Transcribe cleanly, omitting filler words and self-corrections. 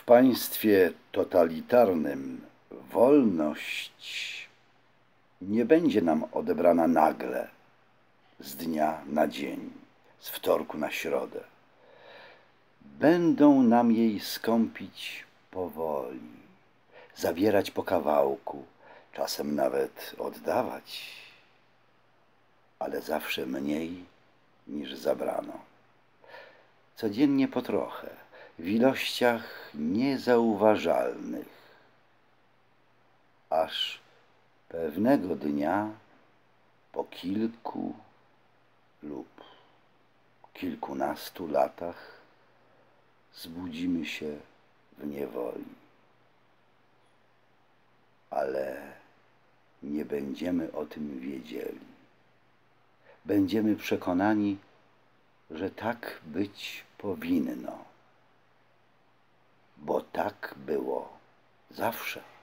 W państwie totalitarnym wolność nie będzie nam odebrana nagle, z dnia na dzień, z wtorku na środę. Będą nam jej skąpić powoli, zabierać po kawałku, czasem nawet oddawać, ale zawsze mniej niż zabrano. Codziennie po trochę, w ilościach niezauważalnych, aż pewnego dnia po kilku lub kilkunastu latach zbudzimy się w niewoli. Ale nie będziemy o tym wiedzieli. Będziemy przekonani, że tak być powinno, bo tak było zawsze.